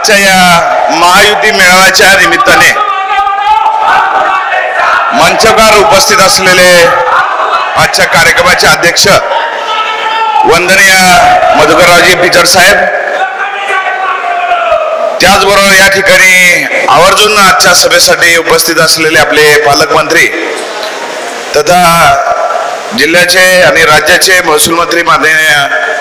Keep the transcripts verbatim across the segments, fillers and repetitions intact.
आजच्या या महायुती मेळाव्याच्या निमित्ताने मंचकार उपस्थित असलेले आजच्या कार्यक्रमाचे अध्यक्ष वंदनीय मधुकररावजी पिचड साहेब, त्याचबरोबर या ठिकाणी आवर्जून आजच्या सभेसाठी उपस्थित असलेले आपले पालकमंत्री तथा जिल्ह्याचे आणि राज्याचे महसूल मंत्री माननीय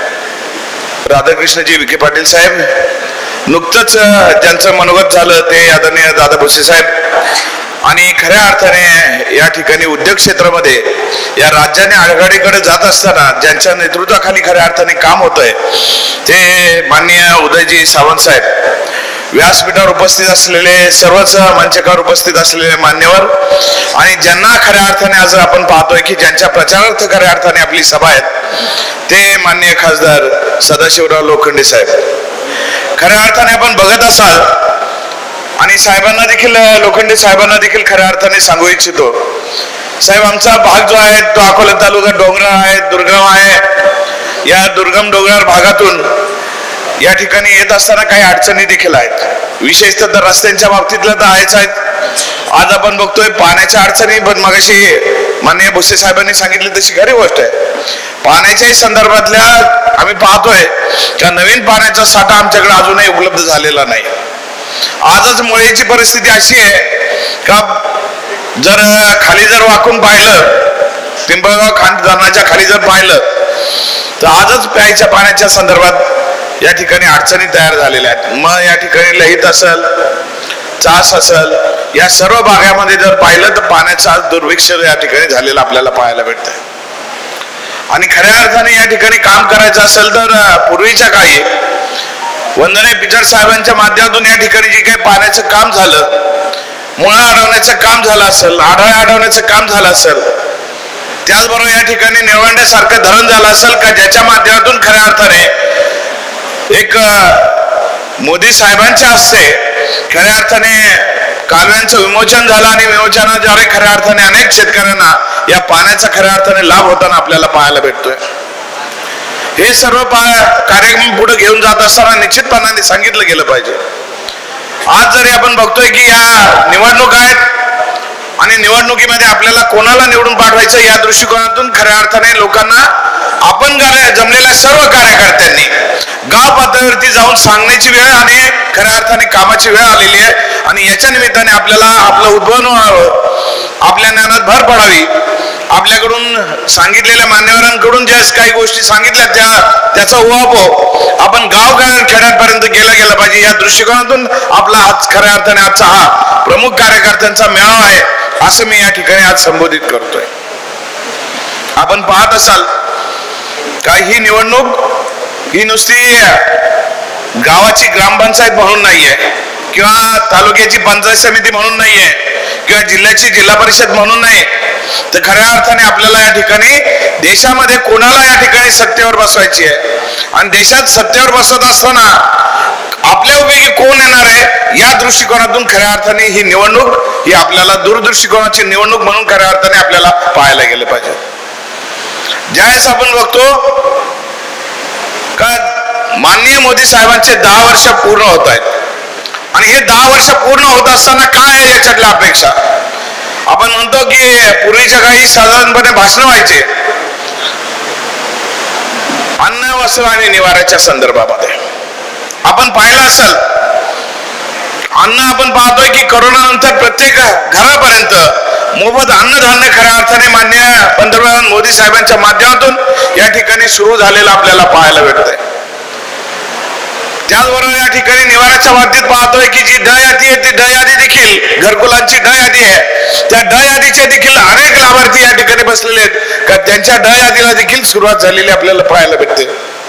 राधाकृष्णजी विखे पाटील साहेब, नुकतंच ज्यांचं मनोगत झालं ते आदरणीय दादा भुसे साहेब, आणि खऱ्या अर्थाने या ठिकाणी उद्योग क्षेत्रामध्ये या राज्याने आघाडीकडे जात असताना ज्यांच्या नेतृत्वाखाली खऱ्या अर्थाने काम होतंय ते माननीय उदयजी सावंत साहेब, व्यासपीठावर उपस्थित असलेले सर्वच मंचकावर उपस्थित असलेले मान्यवर आणि ज्यांना खऱ्या अर्थाने आज आपण पाहतोय की ज्यांच्या प्रचारार्थ खऱ्या अर्थाने आपली सभा आहेत ते माननीय खासदार सदाशिवराव लोखंडे साहेब. खऱ्या अर्थाने आपण बघत असाल आणि साहेबांना देखील, लोखंडे साहेबांना देखील खऱ्या अर्थाने सांगू इच्छितो, साहेब आमचा भाग जो आहे तो अकोला तालुका डोंगराळ आहे, दुर्गम आहे. या दुर्गम डोंगराळ भागातून या ठिकाणी येत असताना काही अडचणी देखील आहेत, विशेषतः तर रस्त्यांच्या बाबतीतल्या तर आहेच आहेत. आज आपण बघतोय पाण्याच्या अडचणी, पण मगाशी माननीय भुसे साहेबांनी सांगितली तशी खरी गोष्ट आहे. पाण्याच्याही संदर्भातल्या आम्ही पाहतोय का नवीन पाण्याचा साठा आमच्याकडे अजूनही उपलब्ध झालेला नाही. आजच मुळेची परिस्थिती अशी आहे का जर खाली जर वाकून पाहिलं, पिंपळगाव खांड धरणाच्या खाली जर पाहिलं तर आजच प्यायच्या पाण्याच्या संदर्भात या ठिकाणी अडचणी तयार झालेल्या आहेत. मग या ठिकाणी लहित असेल, चास असेल, या सर्व भागामध्ये जर पाहिलं तर पाण्याचा आज दुर्भिक्ष या ठिकाणी झालेला आपल्याला पाहायला भेटतंय. आणि खऱ्या अर्थाने या ठिकाणी काम करायचं असेल तर पूर्वीच्या काळी वंदनीय पिचड साहेबांच्या माध्यमातून या ठिकाणी जे काही पाण्याचं काम झालं, मुळा अडवण्याचं काम झालं असेल, आढळे अडवण्याचं काम झालं असेल, त्याचबरोबर या ठिकाणी निळवंड्यासारखं धरण झालं असेल का ज्याच्या माध्यमातून खऱ्या अर्थाने एक मोदी साहेबांच्या हस्ते खऱ्या अर्थाने कालव्यांचं विमोचन झालं आणि विमोचनाद्वारे खऱ्या अर्थाने अनेक शेतकऱ्यांना या पाण्याचा खऱ्या अर्थाने लाभ होताना आपल्याला पाहायला भेटतोय. हे सर्व कार्यक्रम पुढे घेऊन जात असताना निश्चितपणाने सांगितलं गेलं पाहिजे. आज जरी आपण बघतोय की या निवडणूक आहेत आणि निवडणुकीमध्ये आपल्याला कोणाला निवडून पाठवायचं या दृष्टिकोनातून खऱ्या अर्थाने लोकांना आपण जमलेल्या सर्व कार्यकर्त्यांनी गाव पातळीवरती जाऊन सांगण्याची वेळ आणि खऱ्या अर्थाने कामाची वेळ आलेली आहे. आणि याच्या निमित्ताने आपल्याला आपलं उद्भवन व्हावं, आपल्या ज्ञानात भर पडावी, आपल्याकडून सांगितलेल्या मान्यवरांकडून ज्या काही गोष्टी सांगितल्या त्या त्याचा उहापोह आपण गाव खेड्यापर्यंत गेला गेला पाहिजे. या दृष्टिकोनातून आपला आज खऱ्या अर्थाने आजचा हा प्रमुख कार्यकर्त्यांचा मेळावा आहे असं मी या ठिकाणी आज संबोधित करतोय. आपण पाहत असाल का ही निवडणूक ही नुसती गावाची ग्रामपंचायत म्हणून नाहीये किंवा तालुक्याची पंचायत समिती म्हणून नाहीये किंवा जिल्ह्याची जिल्हा परिषद म्हणून नाही, तर खऱ्या अर्थाने आपल्याला या ठिकाणी देशामध्ये कोणाला या ठिकाणी सत्तेवर बसवायची आहे आणि देशात सत्तेवर बसवत असताना आपल्या उपयोगी कोण येणार आहे या दृष्टिकोनातून खऱ्या अर्थाने ही निवडणूक ही आपल्याला दूरदृष्टिकोनाची निवडणूक म्हणून खऱ्या अर्थाने आपल्याला पाहायला गेलं पाहिजे. ज्यावेळेस आपण बघतो का माननीय मोदी साहेबांचे दहा वर्ष पूर्ण होत आहेत आणि हे दहा वर्ष पूर्ण होत असताना काय आहे याच्यातल्या अपेक्षा. आपण म्हणतो की पूर्वीच्या काळी साधारणपणे भाषण व्हायचे अन्न, वस्त्र आणि निवाऱ्याच्या संदर्भामध्ये. आपण पाहिलं असेल अन्न, आपण पाहतोय की करोना नंतर प्रत्येक घरापर्यंत मोफत अन्नधान्य खऱ्या अर्थाने मान्य पंतप्रधान मोदी साहेबांच्या माध्यमातून या ठिकाणी सुरू झालेलं आपल्याला पाहायला भेटतंय. त्याचबरोबर या ठिकाणी निवाऱ्याच्या बाबतीत पाहतोय की जी ड यादी आहे ती ड यादी देखील घरकुलांची ड यादी आहे, त्या ड यादीचे देखील अनेक लाभार्थी या ठिकाणी बसलेले आहेत का त्यांच्या ड यादीला देखील सुरुवात झालेली आपल्याला पाहायला भेटते.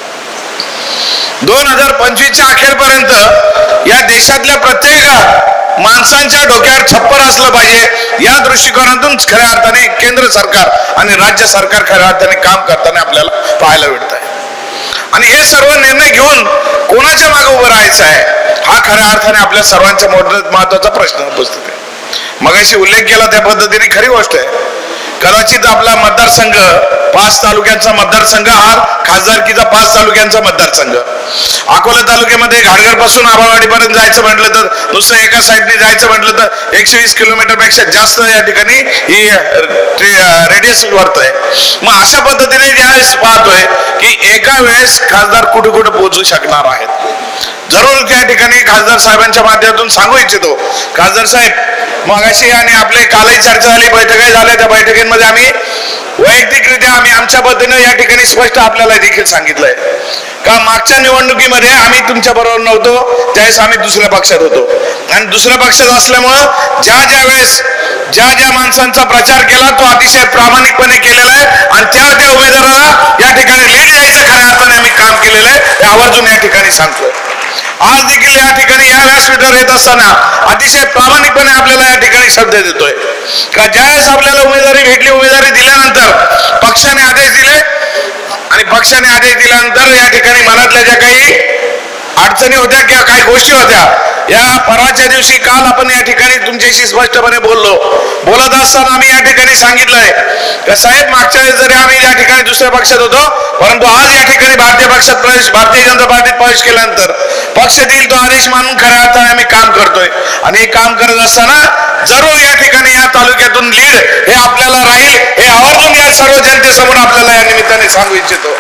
दोन हजार पंचवीसच्या अखेरपर्यंत या देशातल्या प्रत्येक माणसांच्या डोक्यावर छप्पर असलं पाहिजे या दृष्टिकोनातून खऱ्या अर्थाने केंद्र सरकार आणि राज्य सरकार खऱ्या अर्थाने काम करताना आपल्याला पाहायला भेटत आहे. आणि हे सर्व निर्णय घेऊन कोणाच्या मागे उभं राहायचं आहे हा खऱ्या अर्थाने आपल्या सर्वांच्या महत्वाचा प्रश्न उपस्थित आहे. मगाशी उल्लेख केला त्या पद्धतीने खरी गोष्ट आहे कदाचित आपला मतदारसंघ पाच तालुक्यांचा मतदारसंघ हा खासदारकीचा पाच तालुक्यांचा मतदारसंघ. अकोला तालुक्यामध्ये घाटघर पासून आबावाडीपर्यंत जायचं म्हटलं तर नुसतं एका साईडने जायचं म्हटलं तर एकशे वीस किलोमीटर पेक्षा जास्त या ठिकाणी ही रेडियस वाढतोय. मग अशा पद्धतीने ज्यावेळेस पाहतोय की एका वेळेस खासदार कुठे कुठे पोहोचू शकणार आहेत. जरूर त्या ठिकाणी खासदार साहेबांच्या माध्यमातून सांगू इच्छितो, खासदार साहेब मग अशी आणि आपले कालही चर्चा झाली, बैठकाही झाल्या, त्या बैठकीमध्ये आम्ही वैयक्तिकरित्या आम्ही आमच्या पद्धतीने या ठिकाणी स्पष्ट आपल्याला देखील सांगितलंय का मागच्या निवडणुकीमध्ये आम्ही तुमच्या बरोबर नव्हतो, त्यावेळेस आम्ही दुसऱ्या पक्षात होतो आणि दुसऱ्या पक्षात असल्यामुळं ज्या ज्या वेळेस ज्या ज्या माणसांचा प्रचार केला तो अतिशय प्रामाणिकपणे केलेला आहे आणि त्या त्या उमेदवाराला या ठिकाणी लीड द्यायचं खऱ्या अर्थाने आम्ही काम केलेलं आहे हे आवर्जून या ठिकाणी सांगतोय. आज देखील या ठिकाणी या व्यासपीठावर येत असताना अतिशय प्रामाणिकपणे आपल्याला या ठिकाणी शब्द देतोय का ज्यावेळेस आपल्याला उमेदवारी भेटली, उमेदवारी दिल्यानंतर पक्षाने आदेश दिले आणि पक्षाने आदेश दिल्यानंतर या ठिकाणी मनातल्या ज्या काही अडचणी होत्या किंवा काही गोष्टी होत्या या परवाच्या दिवशी काल आपण या ठिकाणी तुमच्याशी स्पष्टपणे बोललो. बोलत असताना आम्ही या ठिकाणी सांगितलंय का साहेब मागच्या वेळेस जरी आम्ही या ठिकाणी दुसऱ्या पक्षात होतो परंतु आज या ठिकाणी भारतीय पक्षात प्रवेश भारतीय जनता पार्टीत प्रवेश केल्यानंतर पक्ष देईल तो आदेश मानून खऱ्या अर्थाने आम्ही काम करतोय आणि हे काम करत असताना जरूर या ठिकाणी या तालुक्यातून लीड हे आपल्याला राहील हे आवर्जून या सर्व जनतेसमोर आपल्याला या निमित्ताने सांगू इच्छितो.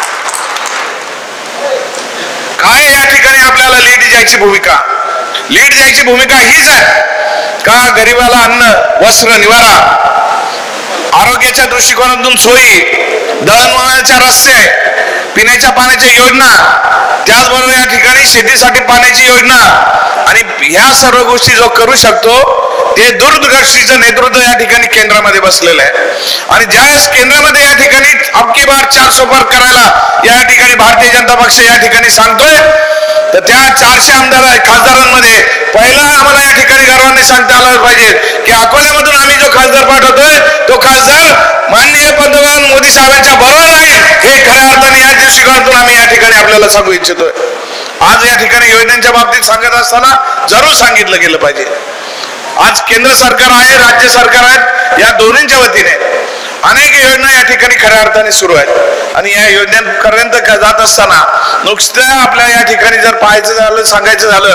काय या ठिकाणी आपल्याला लीड द्यायची भूमिका लीड द्यायची भूमिका हीच आहे का गरिबाला अन्न, वस्त्र, निवारा, आरोग्याच्या दृष्टिकोनातून सोयी, दळणवळणाच्या रस्ते, पिण्याच्या पाण्याच्या योजना, त्याचबरोबर या ठिकाणी शेतीसाठी पाण्याची योजना आणि ह्या सर्व गोष्टी जो करू शकतो ते दूरदृष्टीचं नेतृत्व या ठिकाणी केंद्रामध्ये बसलेलं आहे आणि ज्यावेळेस केंद्रामध्ये या ठिकाणी अबकी बार चारशे पार करायला या ठिकाणी भारतीय जनता पक्ष या ठिकाणी सांगतोय तर त्या चारशे आमदार खासदारांमध्ये पहिला आम्हाला या ठिकाणी गर्वाने सांगता आलं पाहिजे की अकोल्यामधून आम्ही जो खासदार पाठवतोय तो खासदार माननीय पंतप्रधान मोदी साहेबांच्या बरोबर आहे हे खऱ्या अर्थाने या दृष्टिकोनातून आम्ही या ठिकाणी आपल्याला सांगू इच्छितोय. आज या ठिकाणी योजनांच्या बाबतीत सांगत असताना जरूर सांगितलं गेलं पाहिजे. आज केंद्र सरकार आहे, राज्य सरकार आहेत, या दोन्हींच्या वतीने अनेक योजना या ठिकाणी खऱ्या अर्थाने सुरू आहेत आणि या योजनांपर्यंत जात असताना नुसतं आपल्या या ठिकाणी जर पाहायचं झालं, सांगायचं झालं,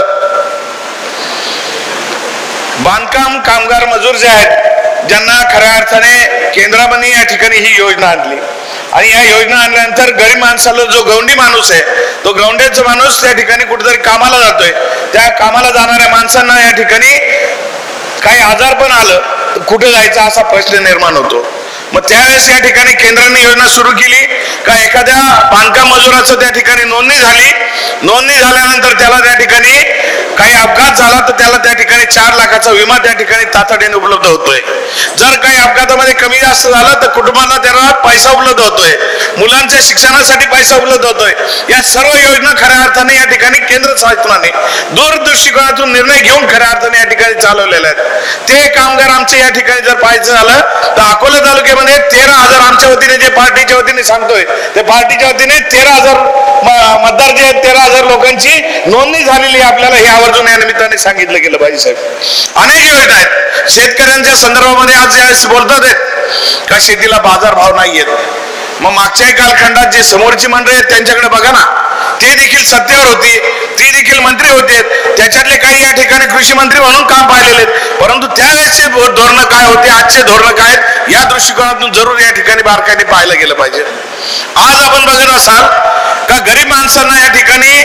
बांधकाम कामगार मजूर जे आहेत ज्यांना खऱ्या अर्थाने केंद्राने या ठिकाणी ही योजना आणली आणि या योजना आणल्यानंतर गरीब माणसाला जो गवंडी माणूस आहे तो गवंड्याचा माणूस त्या ठिकाणी कुठेतरी कामाला जातोय, त्या कामाला जाणाऱ्या माणसांना या ठिकाणी काही आजार पण आलं तर कुठे जायचं असा प्रश्न निर्माण होतो. मग त्यावेळेस या ठिकाणी केंद्राने योजना सुरू केली का एखाद्या बांधकाम मजुराचं त्या ठिकाणी नोंदणी झाली, नोंदणी झाल्यानंतर त्याला त्या ठिकाणी काही अपघात झाला तर त्याला त्या ठिकाणी चार लाखाचा विमा त्या ठिकाणी तातडीने उपलब्ध होतोय. जर काही अपघातामध्ये कमी जास्त झालं तर कुटुंबाला त्याला पैसा उपलब्ध होतोय, मुलांच्या शिक्षणासाठी पैसा उपलब्ध होतोय. या सर्व योजना खऱ्या अर्थाने या ठिकाणी केंद्र शासनाने दूरदृष्टिकोनातून निर्णय घेऊन खऱ्या अर्थाने या ठिकाणी चालवलेले आहेत. ते कामगार आमचे या ठिकाणी जर पाहायचं झालं तर अकोला तालुक्यामध्ये तेरा हजार आमच्या वतीने जे पार्टीच्या वतीने सांगतोय ते पार्टीच्या वतीने तेरा हजार मतदार जे आहेत तेरा हजार लोकांची नोंदणी झालेली आपल्याला हे आवर्जून या निमित्ताने सांगितलं गेलं पाहिजे. साहेब अनेक योजना आहेत शेतकऱ्यांच्या संदर्भामध्ये आज ज्यावेळेस बोलतात आहेत का शेतीला बाजार भाव नाहीयेत, मग मागच्याही कालखंडात जे समोरची मंडळी आहेत त्यांच्याकडे बघा ना, ते देखील सत्तेवर होती, ते देखील मंत्री होते, त्याच्यातले काही या ठिकाणी कृषी मंत्री म्हणून काम पाहिलेले, परंतु त्यावेळेसचे धोरण काय होते, आजचे धोरण काय या दृष्टिकोनातून जरूर या ठिकाणी बारकाईने पाहायला गेलं पाहिजे. आज आपण बघत असाल का गरीब माणसांना या ठिकाणी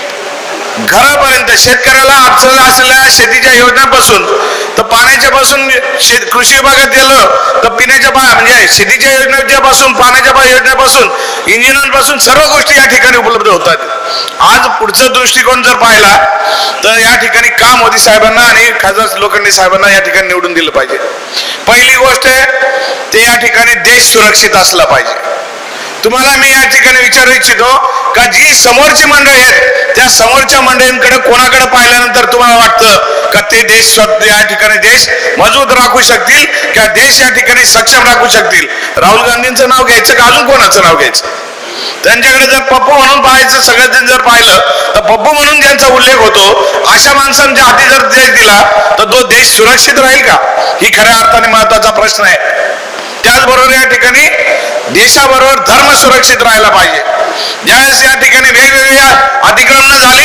घरापर्यंत शेतकऱ्याला अडचण असलेल्या शेतीच्या योजनांपासून तर पाण्याच्या पासून कृषी विभागात गेलं तर पिण्याच्या म्हणजे शेतीच्या योजनेच्या पासून पाण्याच्या योजनेपासून इंजिनांपासून सर्व गोष्टी या ठिकाणी उपलब्ध होतात. आज पुढचा दृष्टिकोन जर पाहिला तर या ठिकाणी का मोदी साहेबांना आणि खासदार लोखंडे साहेबांना या ठिकाणी निवडून दिलं पाहिजे. पहिली गोष्ट आहे ते या ठिकाणी देश सुरक्षित असला पाहिजे. तुम्हाला मी या ठिकाणी विचारू इच्छितो का जी समोरची मंडळी आहेत त्या समोरच्या मंडळींकडे कोणाकडे पाहिल्यानंतर तुम्हाला वाटतं का ते देश या ठिकाणी देश मजबूत राखू शकतील किंवा देश या ठिकाणी सक्षम राखू शकतील. राहुल गांधींचं नाव घ्यायचं का अजून कोणाचं नाव घ्यायचं? त्यांच्याकडे जर पप्पू म्हणून पाहायचं सगळ्यांनी जर पाहिलं तर पप्पू म्हणून ज्यांचा उल्लेख होतो अशा माणसांच्या हाती जर देश दिला तर तो देश सुरक्षित राहील का? ही खऱ्या अर्थाने महत्वाचा प्रश्न आहे. त्याचबरोबर या ठिकाणी देशाबरोबर धर्म सुरक्षित राहायला पाहिजे. ज्यावेळेस या ठिकाणी वेगवेगळ्या अतिक्रमण झाली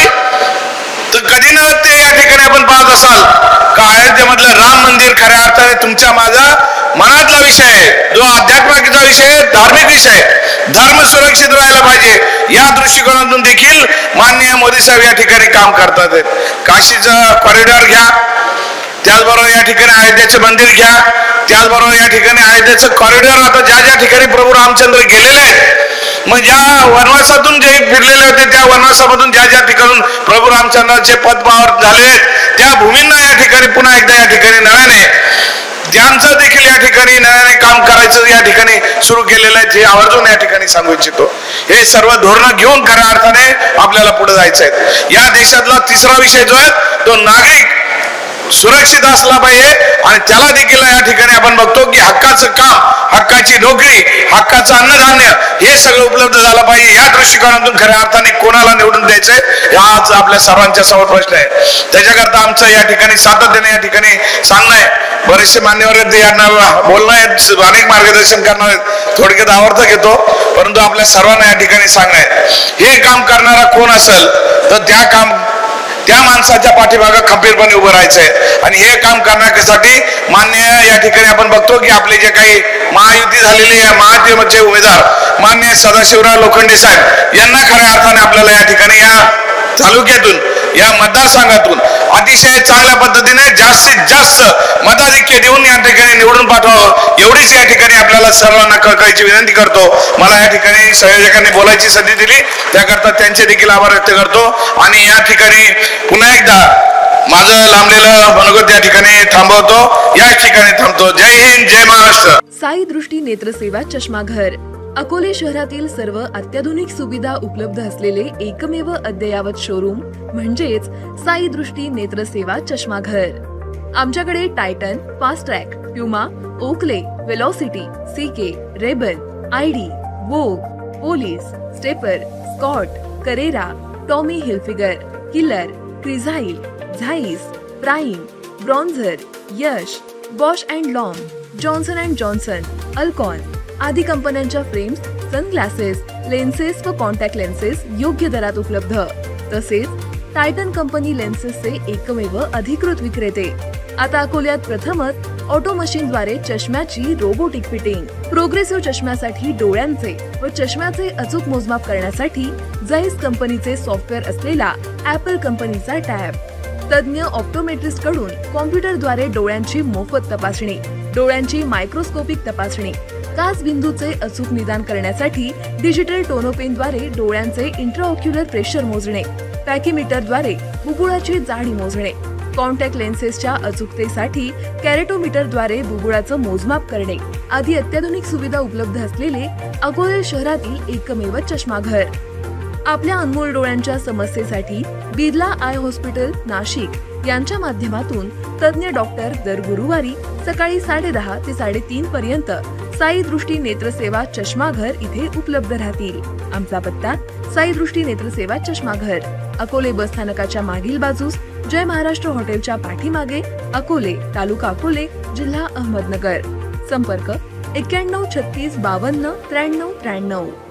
तर कधी न ते या ठिकाणी आपण पाहत असाल का अयोध्येमधलं राम मंदिर खऱ्या अर्थाने तुमच्या माझा मनातला विषय आहे, जो अध्यात्माचा विषय, धार्मिक विषय, धर्म सुरक्षित राहायला पाहिजे या दृष्टिकोनातून देखील माननीय मोदी साहेब या ठिकाणी काम करतात. काशीचं कॉरिडॉर घ्या, त्याचबरोबर या ठिकाणी अयोध्येचं मंदिर घ्या, त्याचबरोबर या ठिकाणी अयोध्येचं कॉरिडॉर. आता ज्या ज्या ठिकाणी प्रभू रामचंद्र गेलेले आहेत, मग ज्या वनवासातून जे फिरलेले होते त्या वनवासामधून ज्या ज्या ठिकाणी प्रभू रामचंद्राचे पदपावर झाले आहेत त्या भूमींना या ठिकाणी पुन्हा एकदा या ठिकाणी नव्याने त्यांचं देखील या ठिकाणी नव्याने काम करायचं या ठिकाणी सुरू केलेलं आहे, जे आवर्जून या ठिकाणी सांगू इच्छितो. हे सर्व धोरणं घेऊन खऱ्या अर्थाने आपल्याला पुढे जायचं आहे. या देशातला तिसरा विषय जो आहे तो नागरिक सुरक्षित असला पाहिजे आणि त्याला देखील या ठिकाणी आपण बघतो की हक्काचं काम, हक्काची नोकरी, हक्काचं अन्नधान्य हे सगळं उपलब्ध झालं पाहिजे. या दृष्टिकोनातून खऱ्या अर्थाने कोणाला निवडून द्यायचंय हा आज आपल्या सर्वांच्या समोर प्रश्न आहे. त्याच्याकरता आमचं या ठिकाणी सातत्याने या ठिकाणी सांगणं आहे. बरेचसे मान्यवर आहेत यांना बोलणं आहेत, अनेक मार्गदर्शन करणार आहेत, थोडक्यात आवर्त घेतो, परंतु आपल्या सर्वांना या ठिकाणी सांगणं आहे हे काम करणारा कोण असेल तर त्या काम त्या माणसाच्या पाठीमागे खंबीरपणे उभं राहायचंय. आणि हे काम करण्यासाठी मान्य या ठिकाणी आपण बघतो की आपले जे काही महायुती झालेली आहे, महायुतीचे उमेदवार मान्य सदाशिवराव लोखंडे साहेब यांना खऱ्या अर्थाने आपल्याला या ठिकाणी या तालुक्यातून या मतदारसंघातून अतिशय चांगल्या पद्धतीने जास्तीत जास्त मताधिक्य देऊन या ठिकाणी निवडून पाठवावं एवढीच या ठिकाणी आपल्याला सर्वांना कळकळीची विनंती करतो. मला या ठिकाणी संयोजकांनी बोलायची संधी दिली त्याकरता त्यांचे देखील आभार व्यक्त करतो. आणि या ठिकाणी पुन्हा एकदा माझं लांबलेलं मनोगत या ठिकाणी थांबवतो, याच ठिकाणी थांबतो. जय हिंद, जय महाराष्ट्र. साई दृष्टी नेत्रसेवा चष्माघर अकोले शहरातील सर्व अत्याधुनिक सुविधा उपलब्ध असलेले एकमेव अद्ययावत शोरूम म्हणजेच साई दृष्टी नेत्रसेवा चष्माघर. आमच्याकडे Titan, Fastrack, Puma, Oakley, Velocity, CK, Ray Ban, ID, Vogue, Police, Stepper, Scott, Carrera, Tommy Hilfiger, Killer, Crizal, Zeiss, Prime, Bronzer, Yash, Bausch and Lomb, Johnson and Johnson, Alcon आदी कंपन्यांच्या फ्रेम्स, सनग्लासेस, लेन्सेस व contact lenses योग्य दरात उपलब्ध. तसेच Titan company लेन्सेसचे एकमेव अधिकृत विक्रेते. आता अकोल्यात प्रथमच ऑटो मशीनद्वारे चष्म्याची रोबोटिक फिटिंग. प्रोग्रेसिव्ह चष्म्यासाठी डोळ्यांचे व चष्म्याचे अचूक मोजमाप करण्यासाठी जाईस कंपनीचे सॉफ्टवेअर असलेला ऍपल कंपनीचा टॅब. तज्ञ ऑप्टोमेट्रिस्ट कडून कॉम्प्युटरद्वारे डोळ्यांची मोफत तपासणी, डोळ्यांची मायक्रोस्कोपिक तपासणी, काच बिंदूचे अचूक निदान करण्यासाठी डिजिटल टोनोपेनद्वारे डोळ्यांचे इंट्राऑक्युलर प्रेशर मोजणे, पॅकीमीटरद्वारे बुबुळाची जाडी मोजणे, कॉन्टॅक्ट लेन्सेसच्या अचूकतेसाठी कॅरेटोमीटरद्वारे बुबुळाचं मोजमाप करणे आदी अत्याधुनिक सुविधा उपलब्ध असलेले अकोले शहरातील एकमेव चष्माघर. आपल्या अनमोल डोळ्यांच्या समस्येसाठी बिर्ला आय हॉस्पिटल नाशिक यांच्या माध्यमातून तज्ञ डॉक्टर दर गुरुवारी सकाळी साडे दहा ते साडेतीन पर्यंत साई दृष्टी नेत्रसेवा चष्माघर इथे उपलब्ध राहतील. आमचा पत्ता साई दृष्टी नेत्रसेवा चष्माघर, अकोले बस स्थानकाच्या मागील बाजूस, जय महाराष्ट्र हॉटेलच्या पाठीमागे, अकोले, तालुका अकोले, जिल्हा अहमदनगर. संपर्क एक्क्याण्णव छत्तीस बावन्न त्र्याण्णव त्र्याण्णव.